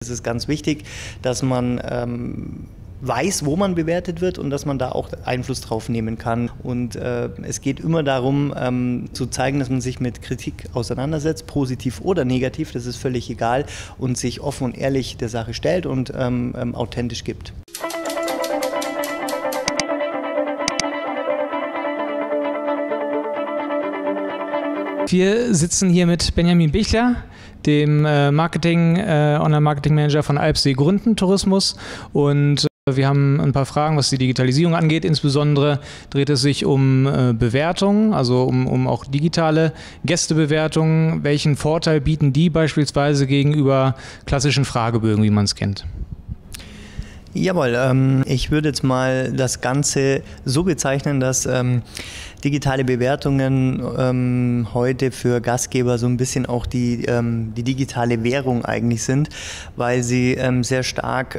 Es ist ganz wichtig, dass man weiß, wo man bewertet wird und dass man da auch Einfluss drauf nehmen kann. Und es geht immer darum, zu zeigen, dass man sich mit Kritik auseinandersetzt, positiv oder negativ, das ist völlig egal, und sich offen und ehrlich der Sache stellt und authentisch gibt. Wir sitzen hier mit Benjamin Bichler, dem Online-Marketing-Manager von Alpsee Gründen Tourismus, und wir haben ein paar Fragen, was die Digitalisierung angeht. Insbesondere dreht es sich um Bewertungen, also um auch digitale Gästebewertungen. Welchen Vorteil bieten die beispielsweise gegenüber klassischen Fragebögen, wie man es kennt? Jawohl, ich würde jetzt mal das Ganze so bezeichnen, dass digitale Bewertungen heute für Gastgeber so ein bisschen auch die digitale Währung eigentlich sind, weil sie sehr stark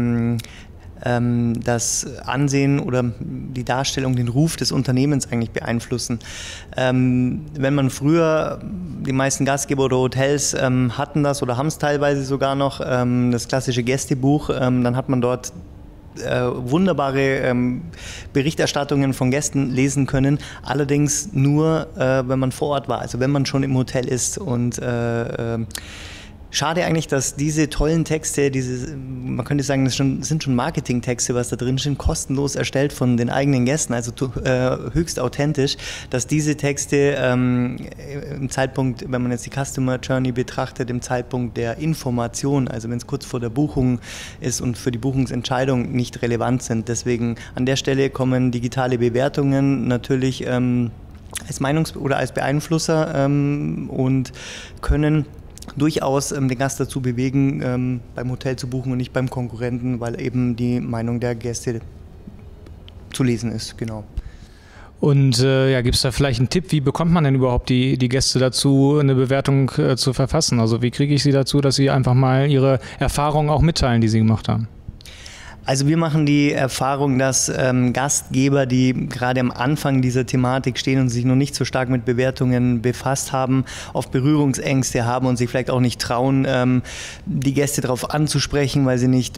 das Ansehen oder die Darstellung, den Ruf des Unternehmens eigentlich beeinflussen. Wenn man früher, die meisten Gastgeber oder Hotels hatten das oder haben es teilweise sogar noch, das klassische Gästebuch, dann hat man dort wunderbare Berichterstattungen von Gästen lesen können, allerdings nur, wenn man vor Ort war, also wenn man schon im Hotel ist. Und schade eigentlich, dass diese tollen Texte, man könnte sagen, das sind schon Marketingtexte, was da drin steht, kostenlos erstellt von den eigenen Gästen, also höchst authentisch, dass diese Texte im Zeitpunkt, wenn man jetzt die Customer Journey betrachtet, im Zeitpunkt der Information, also wenn es kurz vor der Buchung ist und für die Buchungsentscheidung nicht relevant sind. Deswegen an der Stelle kommen digitale Bewertungen natürlich als oder als Beeinflusser und können durchaus den Gast dazu bewegen, beim Hotel zu buchen und nicht beim Konkurrenten, weil eben die Meinung der Gäste zu lesen ist, genau. Und gibt es da vielleicht einen Tipp, wie bekommt man denn überhaupt die Gäste dazu, eine Bewertung zu verfassen? Also wie kriege ich sie dazu, dass sie einfach mal ihre Erfahrungen auch mitteilen, die sie gemacht haben? Also wir machen die Erfahrung, dass Gastgeber, die gerade am Anfang dieser Thematik stehen und sich noch nicht so stark mit Bewertungen befasst haben, oft Berührungsängste haben und sich vielleicht auch nicht trauen, die Gäste darauf anzusprechen, weil sie nicht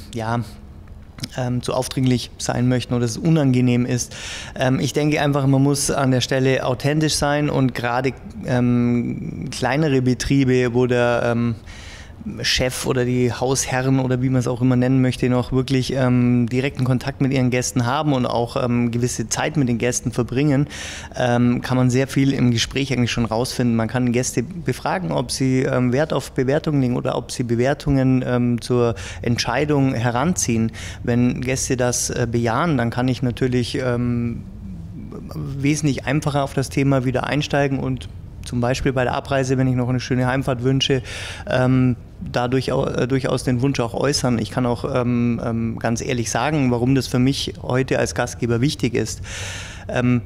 zu aufdringlich sein möchten oder es unangenehm ist. Ich denke einfach, man muss an der Stelle authentisch sein, und gerade kleinere Betriebe, wo der Chef oder die Hausherren oder wie man es auch immer nennen möchte, noch wirklich direkten Kontakt mit ihren Gästen haben und auch gewisse Zeit mit den Gästen verbringen, kann man sehr viel im Gespräch eigentlich schon rausfinden. Man kann Gäste befragen, ob sie Wert auf Bewertungen legen oder ob sie Bewertungen zur Entscheidung heranziehen. Wenn Gäste das bejahen, dann kann ich natürlich wesentlich einfacher auf das Thema wieder einsteigen und zum Beispiel bei der Abreise, wenn ich noch eine schöne Heimfahrt wünsche, durchaus den Wunsch auch äußern. Ich kann auch ganz ehrlich sagen, warum das für mich heute als Gastgeber wichtig ist. Ein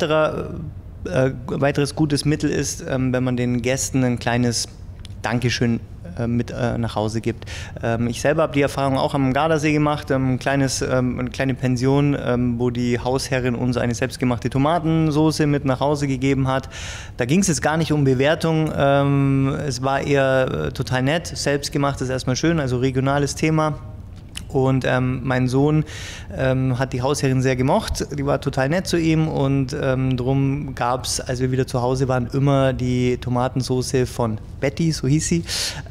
weiteres gutes Mittel ist, wenn man den Gästen ein kleines Dankeschön mit nach Hause gibt. Ich selber habe die Erfahrung auch am Gardasee gemacht, eine kleine Pension, wo die Hausherrin uns eine selbstgemachte Tomatensauce mit nach Hause gegeben hat. Da ging es jetzt gar nicht um Bewertung, es war eher total nett, selbstgemacht ist erstmal schön, also regionales Thema. Und mein Sohn hat die Hausherrin sehr gemocht, die war total nett zu ihm, und darum gab es, als wir wieder zu Hause waren, immer die Tomatensauce von Betty, so hieß sie.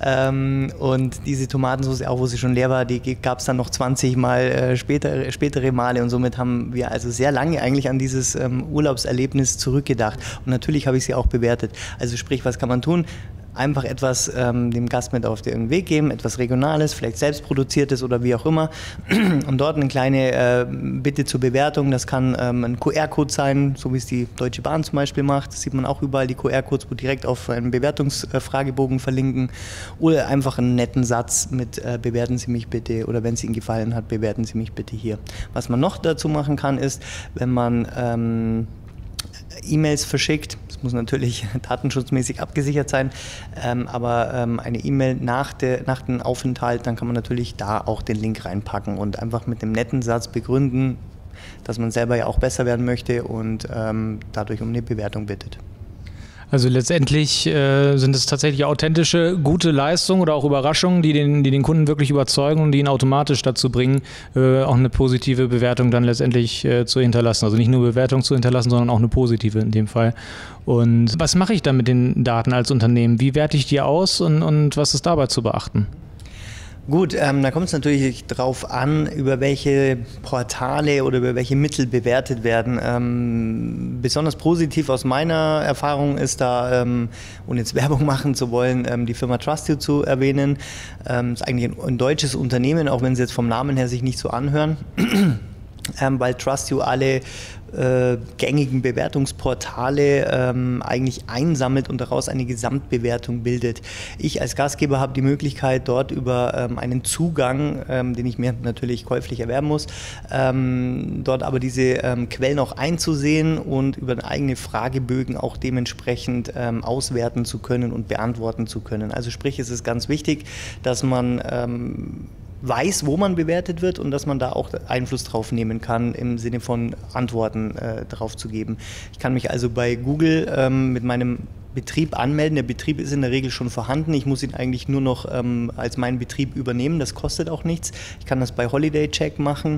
Und diese Tomatensauce, auch wo sie schon leer war, die gab es dann noch 20 Mal spätere Male, und somit haben wir also sehr lange eigentlich an dieses Urlaubserlebnis zurückgedacht. Und natürlich habe ich sie auch bewertet. Also sprich, was kann man tun? Einfach etwas dem Gast mit auf den Weg geben, etwas Regionales, vielleicht selbstproduziertes oder wie auch immer. Und dort eine kleine Bitte zur Bewertung. Das kann ein QR-Code sein, so wie es die Deutsche Bahn zum Beispiel macht. Das sieht man auch überall, die QR-Codes, wo direkt auf einen Bewertungsfragebogen verlinken. Oder einfach einen netten Satz mit bewerten Sie mich bitte, oder wenn es Ihnen gefallen hat, bewerten Sie mich bitte hier. Was man noch dazu machen kann, ist, wenn man E-Mails verschickt. Das muss natürlich datenschutzmäßig abgesichert sein, aber eine E-Mail nach dem Aufenthalt, dann kann man natürlich da auch den Link reinpacken und einfach mit einem netten Satz begründen, dass man selber ja auch besser werden möchte und dadurch um eine Bewertung bittet. Also letztendlich sind es tatsächlich authentische, gute Leistungen oder auch Überraschungen, die den Kunden wirklich überzeugen und die ihn automatisch dazu bringen, auch eine positive Bewertung dann letztendlich zu hinterlassen. Also nicht nur Bewertung zu hinterlassen, sondern auch eine positive in dem Fall. Und was mache ich dann mit den Daten als Unternehmen? Wie werte ich die aus und was ist dabei zu beachten? Gut, da kommt es natürlich drauf an, über welche Portale oder über welche Mittel bewertet werden. Besonders positiv aus meiner Erfahrung ist da, ohne jetzt Werbung machen zu wollen, die Firma Trustio zu erwähnen. Ist eigentlich ein deutsches Unternehmen, auch wenn sie jetzt vom Namen her sich nicht so anhören. Weil Trustio alle gängigen Bewertungsportale eigentlich einsammelt und daraus eine Gesamtbewertung bildet. Ich als Gastgeber habe die Möglichkeit, dort über einen Zugang, den ich mir natürlich käuflich erwerben muss, dort aber diese Quellen auch einzusehen und über eigene Fragebögen auch dementsprechend auswerten zu können und beantworten zu können. Also sprich, es ist ganz wichtig, dass man weiß, wo man bewertet wird und dass man da auch Einfluss drauf nehmen kann, im Sinne von Antworten drauf zu geben. Ich kann mich also bei Google mit meinem Betrieb anmelden. Der Betrieb ist in der Regel schon vorhanden. Ich muss ihn eigentlich nur noch als meinen Betrieb übernehmen. Das kostet auch nichts. Ich kann das bei Holiday Check machen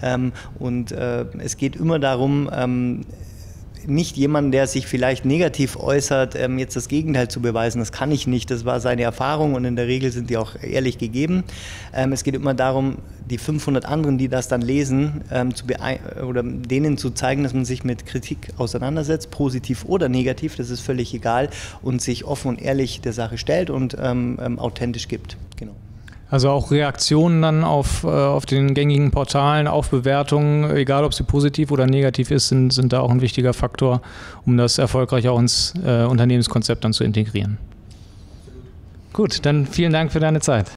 und es geht immer darum, nicht jemand, der sich vielleicht negativ äußert, jetzt das Gegenteil zu beweisen. Das kann ich nicht. Das war seine Erfahrung und in der Regel sind die auch ehrlich gegeben. Es geht immer darum, die 500 anderen, die das dann lesen, oder denen zu zeigen, dass man sich mit Kritik auseinandersetzt, positiv oder negativ, das ist völlig egal, und sich offen und ehrlich der Sache stellt und authentisch gibt. Genau. Also auch Reaktionen dann auf den gängigen Portalen, auf Bewertungen, egal ob sie positiv oder negativ ist, sind da auch ein wichtiger Faktor, um das erfolgreich auch ins Unternehmenskonzept dann zu integrieren. Gut, dann vielen Dank für deine Zeit.